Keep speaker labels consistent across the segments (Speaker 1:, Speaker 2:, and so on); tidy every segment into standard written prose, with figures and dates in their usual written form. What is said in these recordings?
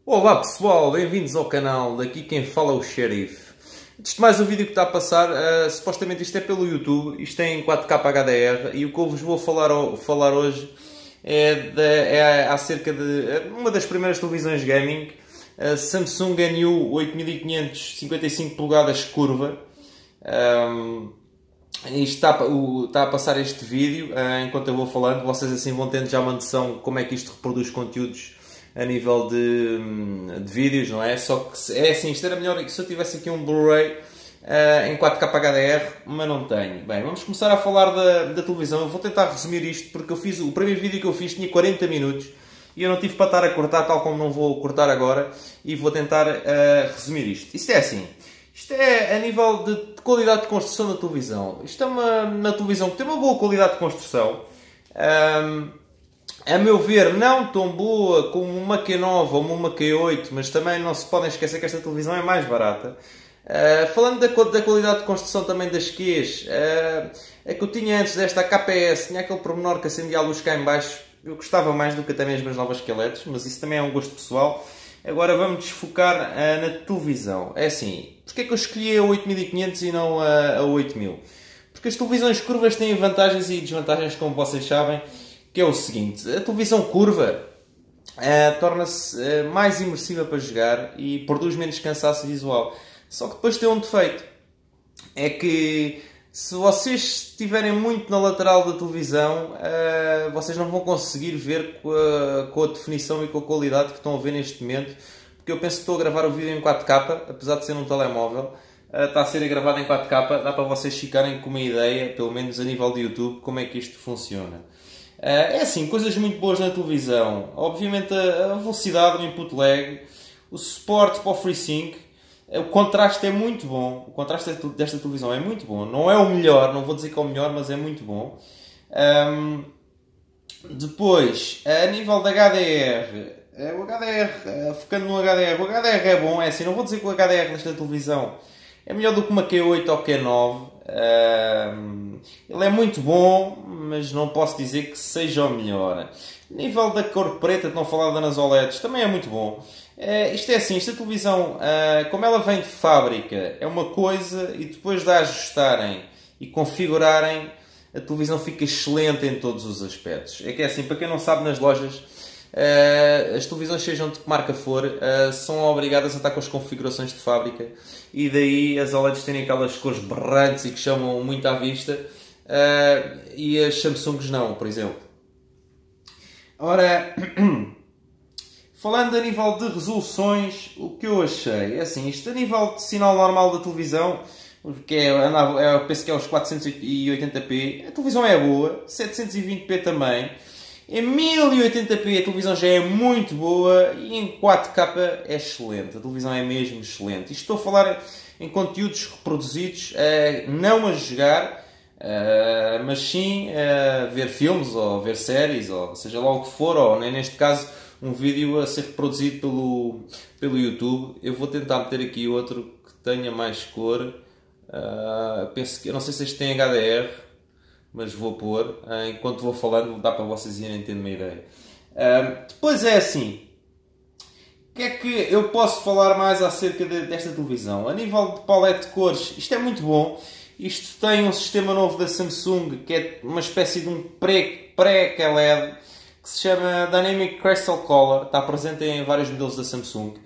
Speaker 1: Olá pessoal, bem-vindos ao canal, daqui quem fala é o Xerife. Antes de mais, o vídeo que está a passar, supostamente isto é pelo YouTube, isto é em 4K HDR e o que eu vos vou falar hoje é acerca de uma das primeiras televisões gaming, a Samsung NU 8500 55 polegadas curva. Está a passar este vídeo enquanto eu vou falando, vocês assim vão tendo já uma noção de como é que isto reproduz conteúdos a nível de vídeos, não é? Só que é assim, isto era melhor que se eu tivesse aqui um Blu-ray em 4K HDR, mas não tenho. Bem, vamos começar a falar da televisão. Eu vou tentar resumir isto porque o primeiro vídeo que eu fiz tinha 40 minutos e eu não tive para estar a cortar, tal como não vou cortar agora, e vou tentar resumir isto. Isto é assim, isto é a nível de qualidade de construção da televisão. Isto é uma televisão que tem uma boa qualidade de construção. A meu ver, não tão boa como uma Q9 ou uma Q8, mas também não se podem esquecer que esta televisão é mais barata. Falando da qualidade de construção também das Qs, a que eu tinha antes desta, a KPS, tinha aquele pormenor que acendia a luz cá em baixo. Eu gostava mais do que até mesmo as novas QLEDs, mas isso também é um gosto pessoal. Agora vamos desfocar na televisão. É assim, porque é que eu escolhi a 8500 e não a 8000? Porque as televisões curvas têm vantagens e desvantagens, como vocês sabem, que é o seguinte: a televisão curva torna-se mais imersiva para jogar e produz menos cansaço visual. Só que depois tem um defeito. É que se vocês estiverem muito na lateral da televisão, vocês não vão conseguir ver com a definição e com a qualidade que estão a ver neste momento. Porque eu penso que estou a gravar o vídeo em 4K, apesar de ser num telemóvel. Está a ser gravado em 4K, dá para vocês ficarem com uma ideia, pelo menos a nível de YouTube, como é que isto funciona. É assim, coisas muito boas na televisão. Obviamente a velocidade, o input lag, o suporte para o FreeSync, o contraste é muito bom. O contraste desta televisão é muito bom. Não é o melhor, não vou dizer que é o melhor, mas é muito bom. Depois, a nível de HDR, focando no HDR, o HDR é bom. É assim, não vou dizer que o HDR desta televisão é melhor do que uma Q8 ou Q9. Ele é muito bom, mas não posso dizer que seja o melhor. A nível da cor preta, não falar nas OLEDs, também é muito bom. Isto é assim, esta televisão, como ela vem de fábrica, é uma coisa, e depois de a ajustarem e configurarem, a televisão fica excelente em todos os aspectos. É que é assim, para quem não sabe, nas lojas, as televisões, sejam de que marca for, são obrigadas a estar com as configurações de fábrica, e daí as OLEDs terem aquelas cores berrantes e que chamam muito à vista, e as Samsungs não, por exemplo. Ora, falando a nível de resoluções, o que eu achei é assim, isto a nível de sinal normal da televisão, que eu penso que é os 480p, a televisão é boa, 720p também. Em 1080p a televisão já é muito boa e em 4K é excelente. A televisão é mesmo excelente. Isto estou a falar em conteúdos reproduzidos, não a jogar, mas sim a ver filmes ou ver séries, ou seja lá o que for, ou neste caso um vídeo a ser reproduzido pelo YouTube. Eu vou tentar meter aqui outro que tenha mais cor. Penso que, eu não sei se este tem HDR, mas vou pôr, enquanto vou falando, dá para vocês irem tendo uma ideia. Depois é assim, o que é que eu posso falar mais acerca desta televisão? A nível de palete de cores, isto é muito bom. Isto tem um sistema novo da Samsung, que é uma espécie de um pré-QLED, que se chama Dynamic Crystal Color. Está presente em vários modelos da Samsung.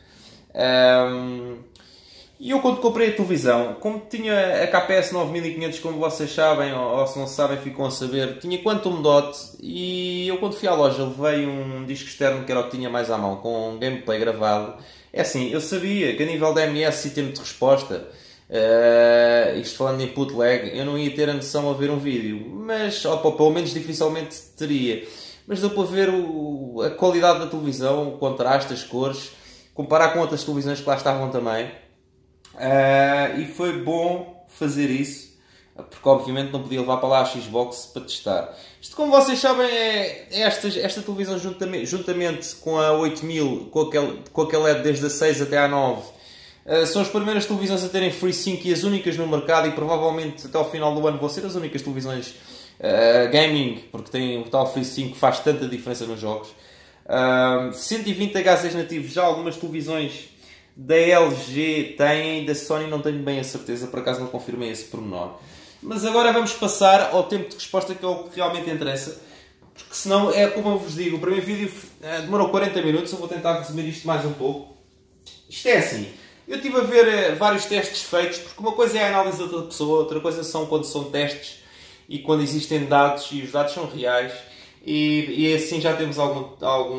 Speaker 1: E eu, quando comprei a televisão, como tinha a KPS 9500, como vocês sabem, ou se não sabem ficam a saber, tinha Quantum Dot, e eu, quando fui à loja, levei um disco externo que era o que tinha mais à mão, com um gameplay gravado. É assim, eu sabia que a nível da MS e tempo de resposta, isto falando de input lag, eu não ia ter a noção a ver um vídeo, mas, pelo menos dificilmente teria. Mas deu para ver a qualidade da televisão, o contraste, as cores, comparar com outras televisões que lá estavam também. E foi bom fazer isso, porque obviamente não podia levar para lá a Xbox para testar. Isto, como vocês sabem, esta televisão juntamente com a 8000, com aquele LED desde a 6 até a 9, são as primeiras televisões a terem FreeSync e as únicas no mercado, e provavelmente até ao final do ano vão ser as únicas televisões gaming, porque tem o tal FreeSync que faz tanta diferença nos jogos. 120 Hz nativos, já algumas televisões da LG têm, da Sony não tenho bem a certeza, por acaso não confirmei esse pormenor. Mas agora vamos passar ao tempo de resposta, que é o que realmente interessa, porque senão é como eu vos digo, o primeiro vídeo demorou 40 minutos, eu vou tentar resumir isto mais um pouco. Isto é assim, eu estive a ver vários testes feitos, porque uma coisa é a análise de outra pessoa, outra coisa são quando são testes e quando existem dados e os dados são reais, e assim já temos algum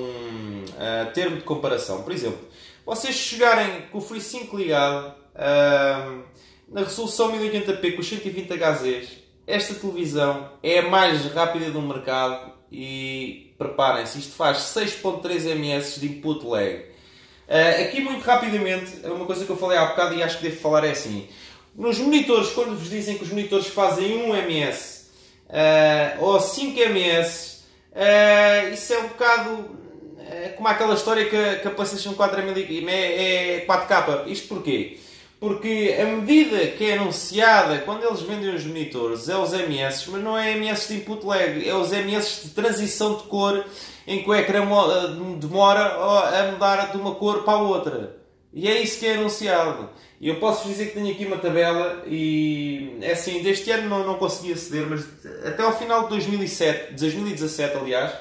Speaker 1: termo de comparação. Por exemplo, vocês chegarem com o FreeSync ligado na resolução 1080p com os 120 Hz, esta televisão é a mais rápida do mercado e preparem-se, isto faz 6.3 ms de input lag. Aqui muito rapidamente, uma coisa que eu falei há bocado e acho que devo falar é assim: nos monitores, quando vos dizem que os monitores fazem 1 ms ou 5 ms, isso é um bocado como aquela história que a PlayStation 4 é 4K. Isto porquê? Porque a medida que é anunciada quando eles vendem os monitores é os ms, mas não é ms de input lag, é os ms de transição de cor, em que o ecrã demora a mudar de uma cor para a outra. E é isso que é anunciado. E eu posso dizer que tenho aqui uma tabela e é assim, deste ano não consegui aceder, mas até ao final de 2017 aliás,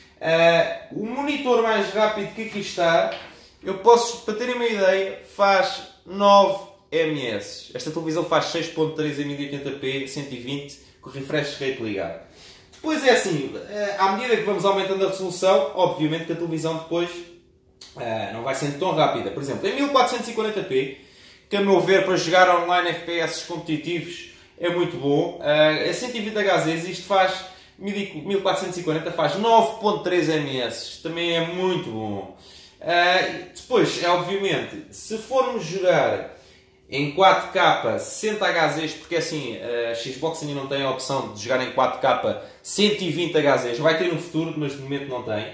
Speaker 1: o monitor mais rápido que aqui está, eu posso, para terem uma ideia, faz 9 ms. Esta televisão faz 6.3 em 1080p, 120, com o refresh rate ligado. Depois é assim, à medida que vamos aumentando a resolução, obviamente que a televisão depois não vai sendo tão rápida. Por exemplo, em 1440p, que a meu ver para jogar online FPS competitivos é muito bom, a 120 Hz isto faz 1440, faz 9.3 ms, também é muito bom. Depois, obviamente, se formos jogar em 4K 60 Hz, porque assim a Xbox ainda não tem a opção de jogar em 4K 120 Hz, vai ter no futuro, mas de momento não tem.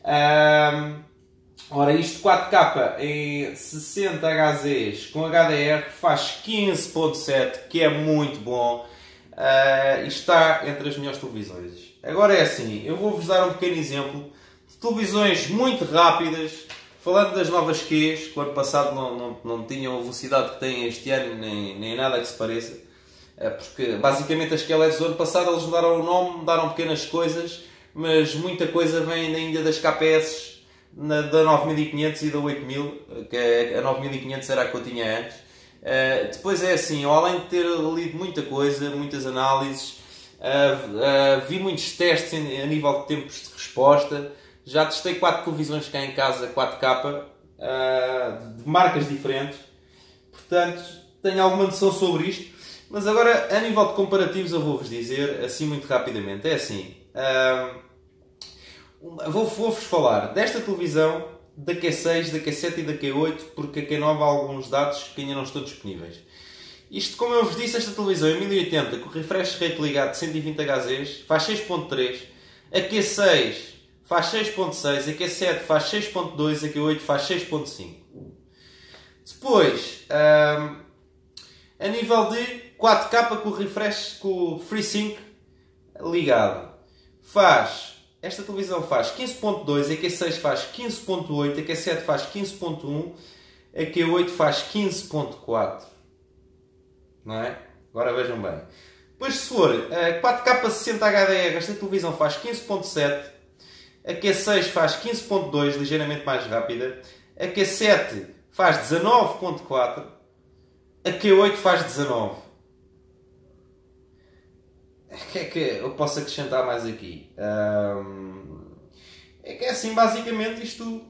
Speaker 1: Ora, isto 4K em 60 Hz com HDR faz 15.7, que é muito bom. E está entre as melhores televisões. Agora é assim, eu vou-vos dar um pequeno exemplo de televisões muito rápidas, falando das novas Qs, que o ano passado não tinham a velocidade que têm este ano, nem nada que se pareça. Porque basicamente as QLEDs do ano passado eles mudaram o nome, mudaram pequenas coisas, mas muita coisa vem ainda das KPS da 9500 e da 8000, que a 9500 era a que eu tinha antes. Depois é assim, eu, além de ter lido muita coisa, muitas análises, vi muitos testes a nível de tempos de resposta, já testei 4 televisões cá em casa 4K de marcas diferentes, portanto tenho alguma noção sobre isto. Mas agora, a nível de comparativos, eu vou-vos dizer assim muito rapidamente, é assim, vou-vos falar desta televisão, da Q6, da Q7 e da Q8, porque a Q9 há alguns dados que ainda não estão disponíveis. Isto, como eu vos disse, esta televisão em 1080, com o refresh rate ligado de 120 Hz, faz 6.3, a Q6 faz 6.6, a Q7 faz 6.2, a Q8 faz 6.5. Depois, a nível de 4K com o refresh, com o FreeSync ligado, esta televisão faz 15.2, a Q6 faz 15.8, a Q7 faz 15.1, a Q8 faz 15.4. Não é? Agora vejam bem. Depois, se for 4K 60 HDR, esta televisão faz 15.7, a Q6 faz 15.2, ligeiramente mais rápida, a Q7 faz 19.4, a Q8 faz 19. O que é que eu posso acrescentar mais aqui? É que assim, basicamente, isto,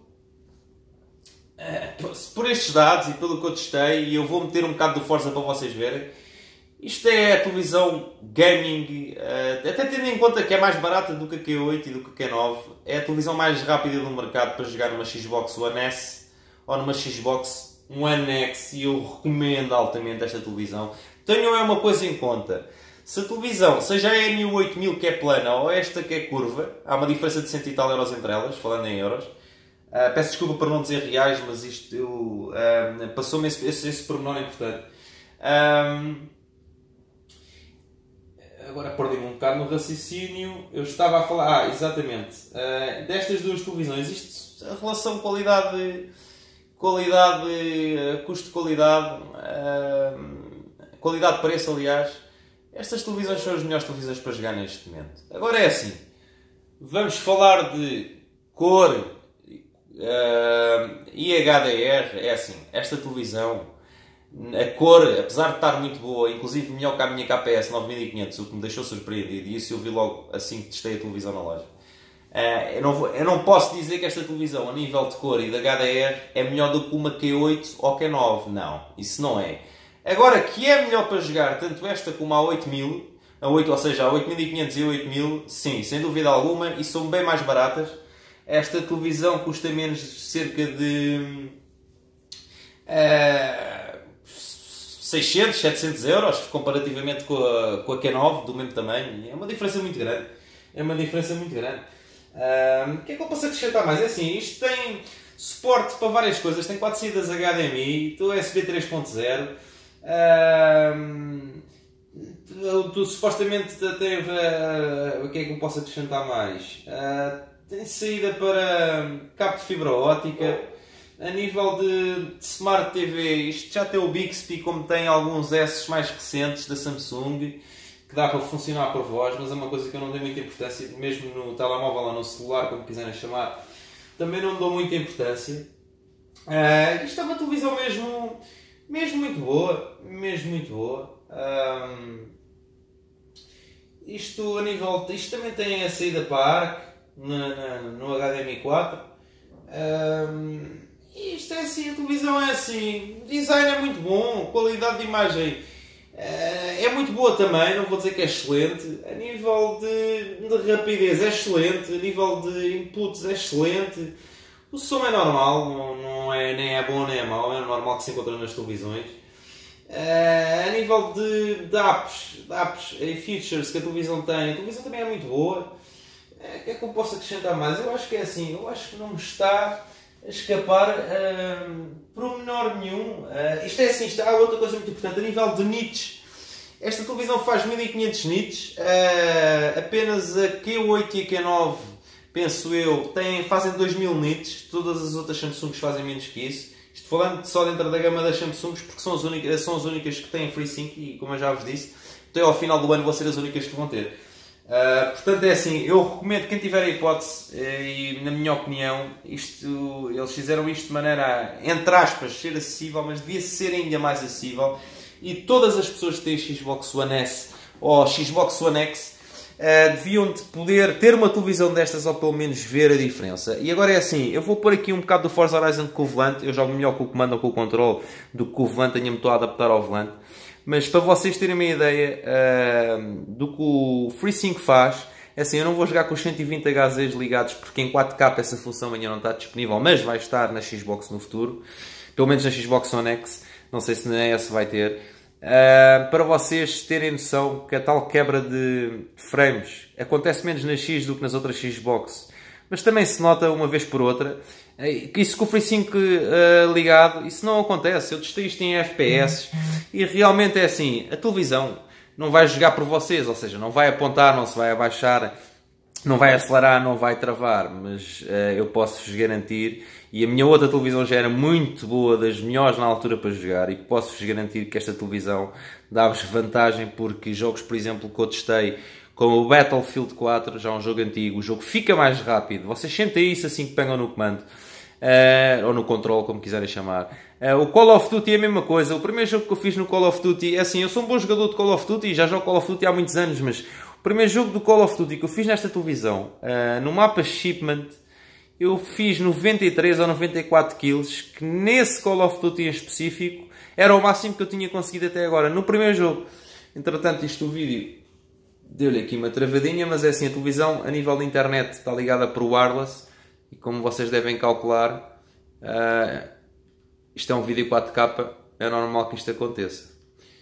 Speaker 1: por estes dados e pelo que eu testei, e eu vou meter um bocado do Forza para vocês verem, isto é a televisão gaming, até tendo em conta que é mais barata do que a Q8 e do que a Q9, é a televisão mais rápida do mercado para jogar numa Xbox One S ou numa Xbox One X, e eu recomendo altamente esta televisão. Tenham uma coisa em conta: se a televisão, seja a NU8000 que é plana ou esta que é curva, há uma diferença de 100 e tal euros entre elas, falando em euros. Peço desculpa por não dizer reais, mas isto passou-me esse pormenor importante. agora perdi-me um bocado no raciocínio. Eu estava a falar, exatamente, destas duas televisões. Isto, a relação custo-qualidade, qualidade-preço, aliás. Estas televisões são as melhores televisões para jogar neste momento. Agora é assim, vamos falar de cor e HDR. É assim, esta televisão, a cor, apesar de estar muito boa, inclusive melhor que a minha KPS 9500, o que me deixou surpreendido, e isso eu vi logo assim que testei a televisão na loja. Eu não posso dizer que esta televisão, a nível de cor e de HDR, é melhor do que uma Q8 ou Q9. Não, isso não é. Agora, que é melhor para jogar tanto esta como a 8000, ou seja, a 8500 e a 8000, sim, sem dúvida alguma, e são bem mais baratas. Esta televisão custa menos cerca de 600, 700 euros, comparativamente com a Q9, do mesmo tamanho. É uma diferença muito grande. O que é que eu posso acrescentar mais? É assim, isto tem suporte para várias coisas. Tem 4 saídas HDMI, USB 3.0. Tu supostamente tem... o que é que eu posso acrescentar mais? Tem saída para cabo de fibra óptica. A nível de Smart TV, isto já tem o Bixby, como tem alguns S mais recentes da Samsung, que dá para funcionar por voz, mas é uma coisa que eu não dou muita importância, mesmo no telemóvel ou no celular, como quiserem chamar, também não dou muita importância. Isto é uma televisão mesmo muito boa, isto a nível, isto também tem a saída para a ARC no HDMI 4. Isto é assim, a televisão é assim, o design é muito bom, qualidade de imagem é muito boa também, não vou dizer que é excelente. A nível de rapidez é excelente, a nível de inputs é excelente. O som é normal, não é, nem é bom nem é mau, é normal que se encontra nas televisões. A nível de apps e features que a televisão também é muito boa. O que é que eu posso acrescentar mais? Eu acho que é assim, eu acho que não me está a escapar pormenor nenhum. Isto é assim, há outra coisa muito importante, a nível de nits. Esta televisão faz 1500 nits, apenas a Q8 e a Q9, penso eu, fazem 2000 nits, todas as outras Samsungs fazem menos que isso. Isto falando só dentro da gama das Samsungs, porque são as únicas que têm FreeSync e, como eu já vos disse, até ao final do ano vão ser as únicas que vão ter. Portanto é assim, eu recomendo quem tiver a hipótese, e na minha opinião, eles fizeram isto de maneira, entre aspas, ser acessível, mas devia ser ainda mais acessível, e todas as pessoas que têm Xbox One S ou Xbox One X deviam de poder ter uma televisão destas ou pelo menos ver a diferença. E agora é assim, eu vou pôr aqui um bocado do Forza Horizon com o volante, eu jogo melhor com o comando ou com o controle do que com o volante, tenho-me estou a adaptar ao volante. Mas para vocês terem uma ideia do que o FreeSync faz, é assim, eu não vou jogar com os 120 Hz ligados porque em 4K essa função ainda não está disponível, mas vai estar na Xbox no futuro, pelo menos na Xbox One X, não sei se na S vai ter. Para vocês terem noção que a tal quebra de frames acontece menos na X do que nas outras Xbox, mas também se nota uma vez por outra. Isso com o FreeSync ligado, isso não acontece. Eu testei isto em FPS e realmente é assim, a televisão não vai jogar por vocês, ou seja, não vai apontar, não se vai abaixar, não vai acelerar, não vai travar, mas eu posso-vos garantir, e a minha outra televisão já era muito boa, das melhores na altura para jogar, e posso-vos garantir que esta televisão dá-vos vantagem, porque jogos, por exemplo, que eu testei, como o Battlefield 4, já é um jogo antigo, o jogo fica mais rápido, vocês sentem isso assim que pegam no comando, ou no controle, como quiserem chamar. O Call of Duty é a mesma coisa. O primeiro jogo que eu fiz no Call of Duty, é assim, eu sou um bom jogador de Call of Duty, já jogo Call of Duty há muitos anos, mas o primeiro jogo do Call of Duty que eu fiz nesta televisão, no mapa Shipment, eu fiz 93 ou 94 kills, que nesse Call of Duty em específico era o máximo que eu tinha conseguido até agora, no primeiro jogo. Entretanto, isto o vídeo deu-lhe aqui uma travadinha, mas é assim, a televisão a nível de internet está ligada por wireless, e como vocês devem calcular, isto é um vídeo 4K, é normal que isto aconteça.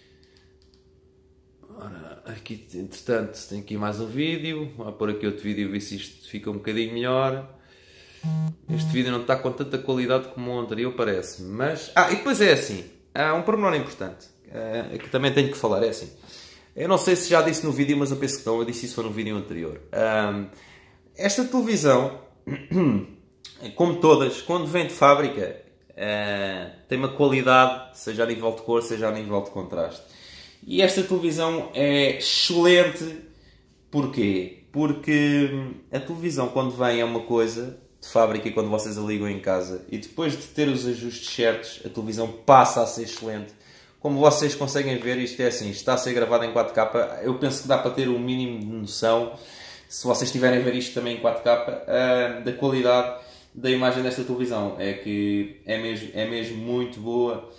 Speaker 1: Ora, aqui, entretanto, tem aqui mais um vídeo, vou pôr aqui outro vídeo e ver se isto fica um bocadinho melhor. Este vídeo não está com tanta qualidade como o anterior parece, mas... e depois é assim, há um pormenor importante, que também tenho que falar, é assim. Eu não sei se já disse no vídeo, mas eu penso que não, eu disse isso no vídeo anterior. Esta televisão, como todas, quando vem de fábrica, tem uma qualidade, seja a nível de cor, seja a nível de contraste. E esta televisão é excelente. Porquê? Porque a televisão, quando vem, é uma coisa de fábrica e quando vocês a ligam em casa, e depois de ter os ajustes certos, a televisão passa a ser excelente. Como vocês conseguem ver, isto é assim, está a ser gravado em 4K. Eu penso que dá para ter o mínimo de noção, se vocês estiverem a ver isto também em 4K, da qualidade da imagem desta televisão. É que é mesmo muito boa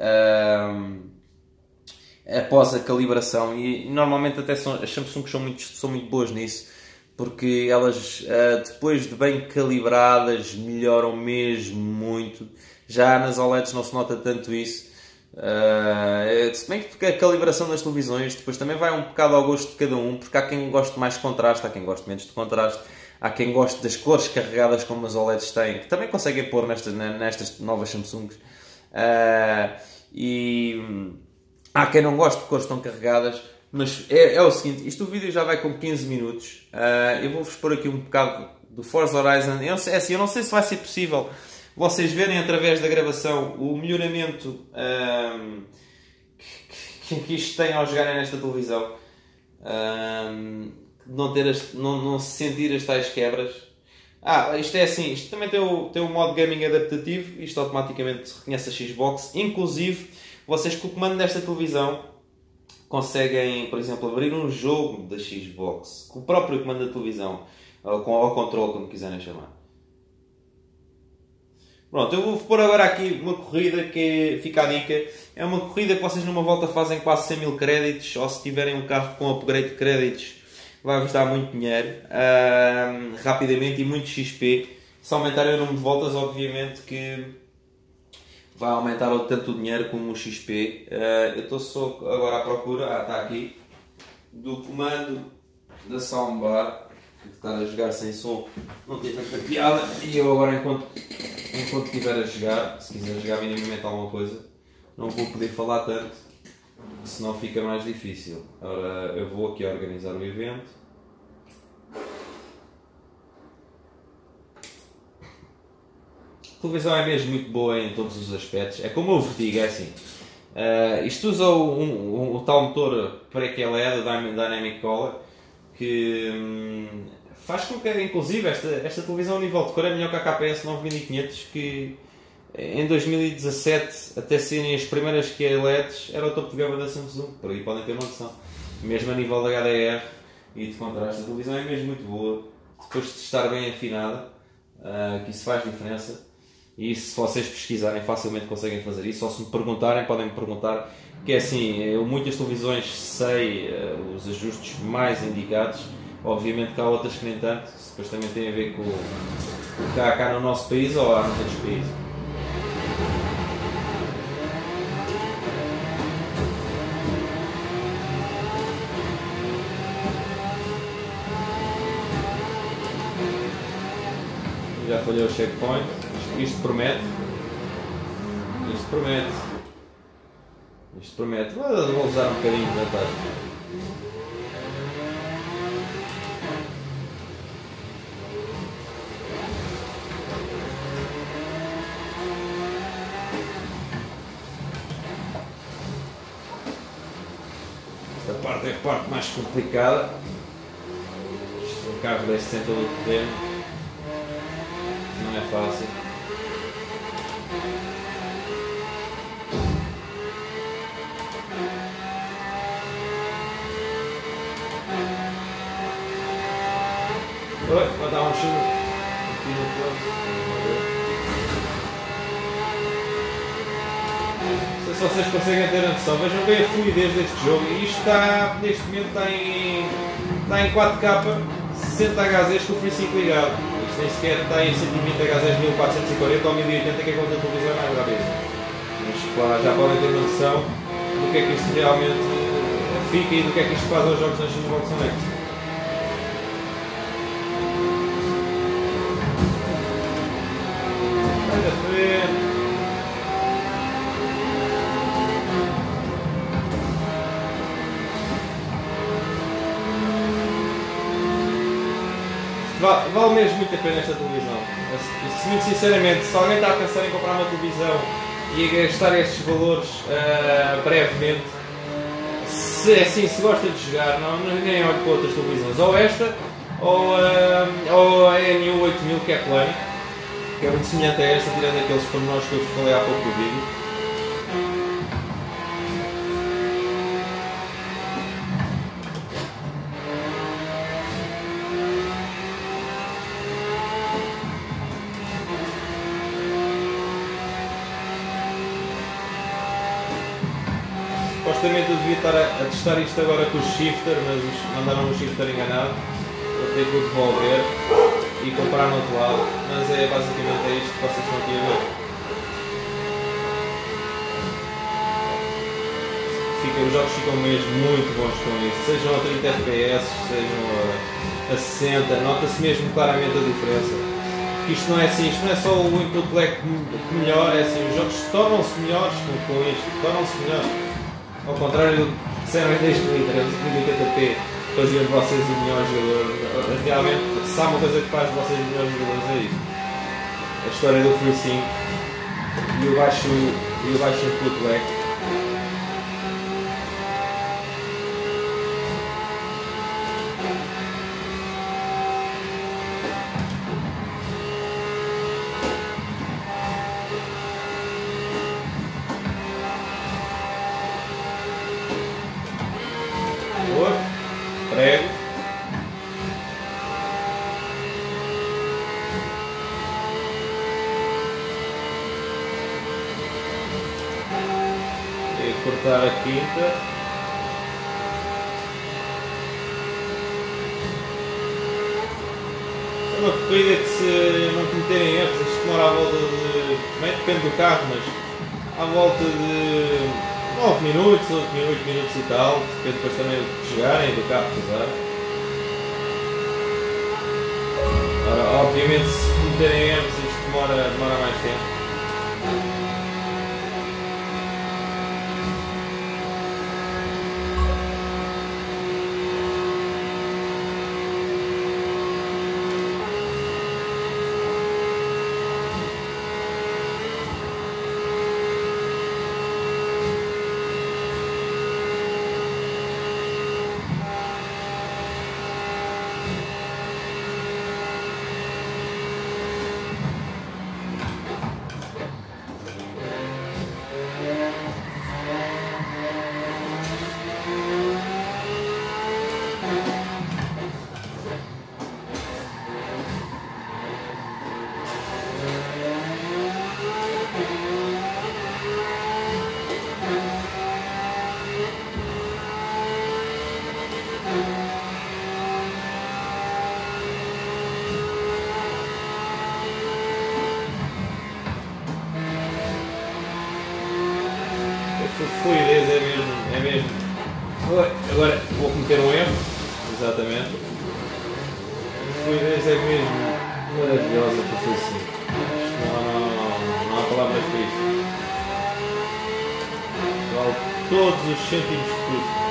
Speaker 1: após a calibração. E normalmente até as Samsung são muito boas nisso, porque elas, depois de bem calibradas, melhoram mesmo muito. Já nas OLEDs não se nota tanto isso. Se bem que a calibração das televisões depois também vai um bocado ao gosto de cada um, porque há quem goste mais de contraste, há quem goste menos de contraste, há quem goste das cores carregadas como as OLEDs têm, que também conseguem pôr nestas novas Samsungs, e há quem não goste de cores tão carregadas. Mas é o seguinte, o vídeo já vai com 15 minutos, eu vou-vos pôr aqui um bocado do Forza Horizon. Eu não sei se vai ser possível vocês verem através da gravação o melhoramento que isto tem ao jogarem nesta televisão, não se sentir as tais quebras. Isto é assim, isto também tem o modo gaming adaptativo, isto automaticamente reconhece a Xbox. Inclusive, vocês com o comando desta televisão conseguem, por exemplo, abrir um jogo da Xbox com o próprio comando da televisão, ou controle, como quiserem chamar. Pronto, eu vou pôr agora aqui uma corrida que fica a dica. É uma corrida que vocês numa volta fazem quase 100 mil créditos, ou se tiverem um carro com upgrade de créditos, vai-vos dar muito dinheiro, rapidamente, e muito XP. Se aumentarem o número de voltas, obviamente que vai aumentar tanto o dinheiro como o XP. Eu estou só agora à procura, está aqui, do comando da soundbar, que estar a jogar sem som não tem tanta piada. E eu agora, enquanto estiver a jogar, se quiser jogar minimamente alguma coisa, não vou poder falar tanto, senão fica mais difícil. Ora, eu vou aqui organizar o evento. A televisão é mesmo muito boa em todos os aspectos. É como eu vos digo, é assim. Isto usa o tal motor pré-LED, o Dynamic Color, que faz com que, inclusive, esta televisão a nível de cor é melhor que a KPS 9500, que em 2017, até serem as primeiras QLEDs, era o topo de gama da Samsung. Por aí podem ter uma noção. Mesmo a nível de HDR e de contraste, a televisão é mesmo muito boa. Depois de estar bem afinada, que isso faz diferença. E se vocês pesquisarem, facilmente conseguem fazer isso. Ou se me perguntarem, podem me perguntar. Que é assim, eu muitas televisões sei os ajustes mais indicados. Obviamente que há outras que nem tanto. Isso depois também tem a ver com o que há cá no nosso país ou há noutros países. Já falhou o checkpoint. Isto promete. Vou usar um bocadinho de vantagem. Esta parte é a parte mais complicada. O carro desce sem todo o terreno. Não é fácil. Vai dar um chute aqui no plano. Não sei se vocês conseguem ter a noção. Vejam bem a fluidez deste jogo. E isto está, neste momento, está em 4K 60 Hz com o FreeSync ligado. Isto nem sequer está em 120 Hz 1440 ou 1080, que é quando a televisão é mais rápida. Mas já podem ter uma noção do que é que isto realmente fica e do que é que isto faz aos jogos na Xbox One. vale mesmo muito a pena esta televisão. Muito sinceramente, se alguém está a pensar em comprar uma televisão e a gastar estes valores brevemente, se gosta de jogar, nem olhe para outras televisões. Ou esta, ou a NU 8000, que é plana, que é muito semelhante a esta, tirando aqueles pormenores que eu vos falei há pouco do vídeo. Supostamente eu devia estar a testar isto agora com o shifter, mas mandaram o shifter enganado. Vou ter que o devolver e comprar no outro lado. Mas é basicamente isto que vocês estão aqui a ver. Os jogos ficam mesmo muito bons com isso. Sejam a 30 FPS, sejam a 60, nota-se mesmo claramente a diferença. Porque isto não é assim, isto não é só o input lag que melhora, é assim, os jogos tornam-se melhores com isto, tornam-se melhores. Ao contrário do que disseram em 2013, 1080p faziam de vocês o melhor jogador. Realmente, se há uma coisa que faz de vocês os melhores jogadores é isto. A história do FreeSync e o baixo input lag. Prego. E cortar a quinta. É uma corrida que, se não cometerem erros, isto demora à volta de... Também depende do carro, mas à volta de 9 minutos, 8 minutos e tal, depende depois também de jogarem e do carro que usar. Ora, obviamente se cometerem erros isto demora mais tempo. Fluidez é mesmo. Agora vou cometer um erro, exatamente. A fluidez é mesmo maravilhosa para fazer assim. Não há palavras para isto. Vale todos os cêntimos de tudo.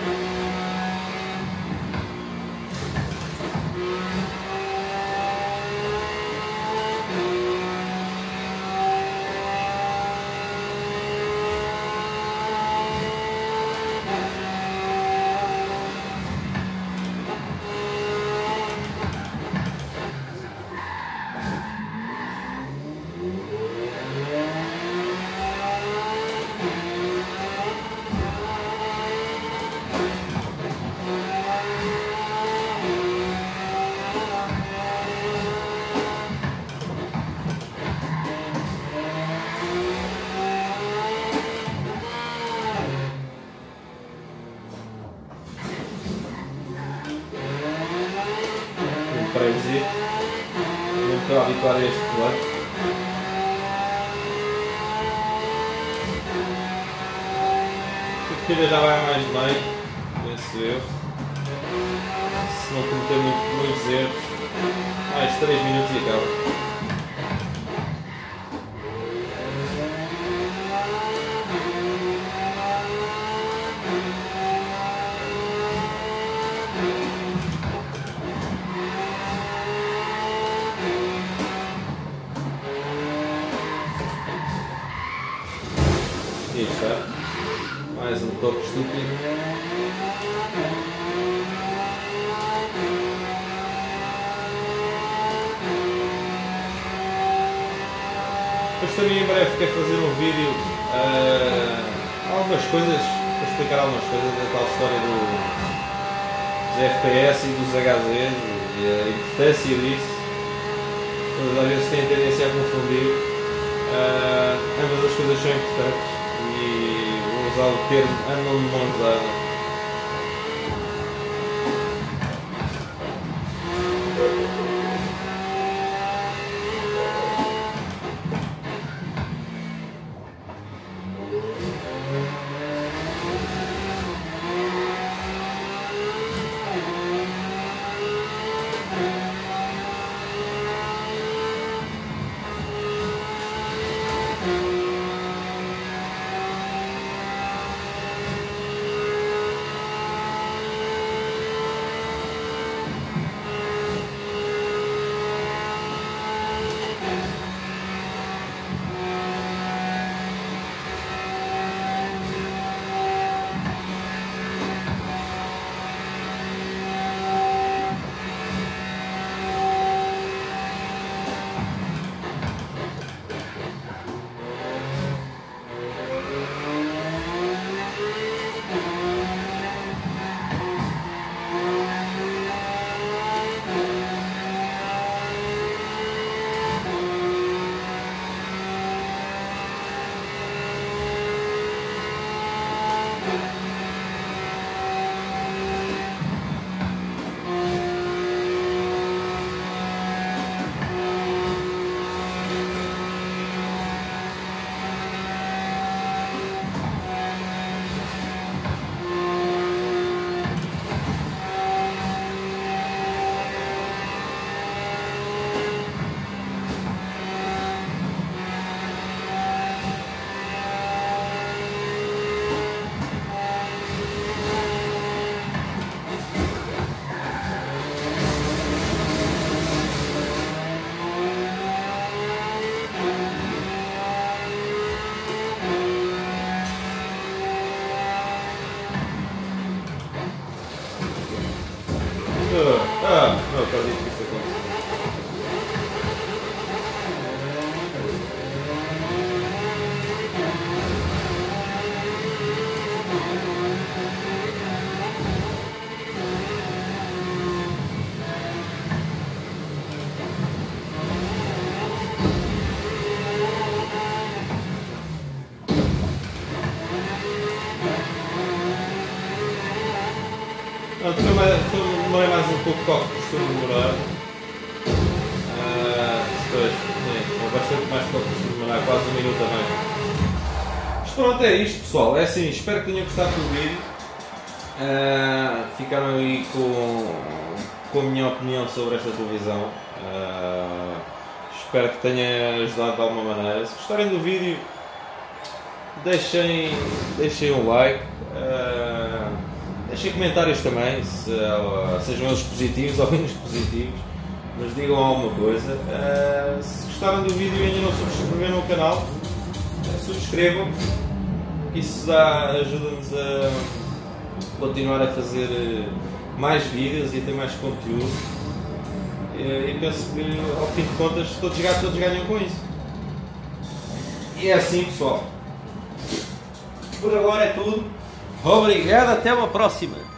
Speaker 1: Não estou a habituar a este volante. A corrida já vai mais bem, penso eu. Se não cometer muitos erros, mais 3 minutos e acaba. Isto é. Mais um toque estúpido. Depois também em breve quero fazer um vídeo algumas coisas, para explicar algumas coisas da tal história dos FPS e dos HZ e a importância disso. Todas às vezes têm tendência a confundir. Ambas as coisas são importantes e vou usar o termo andam de mãos dadas. Não acredito que isso aconteceu. Demorei mais um pouco do que costumo demorar. Depois, sim, bastante mais do que costumo demorar, quase um minuto também. Mas pronto, é isto pessoal. É assim, espero que tenham gostado do vídeo. Ficaram aí com a minha opinião sobre esta televisão. Espero que tenha ajudado de alguma maneira. Se gostarem do vídeo, deixem um like. Deixem comentários também, sejam eles positivos ou menos positivos, mas digam alguma coisa. Se gostaram do vídeo e ainda não subscreveram o canal, subscrevam. Isso ajuda-nos a continuar a fazer mais vídeos e a ter mais conteúdo. E penso que, ao fim de contas, todos ganham com isso. E é assim, pessoal. Por agora é tudo. Obrigado, até uma próxima!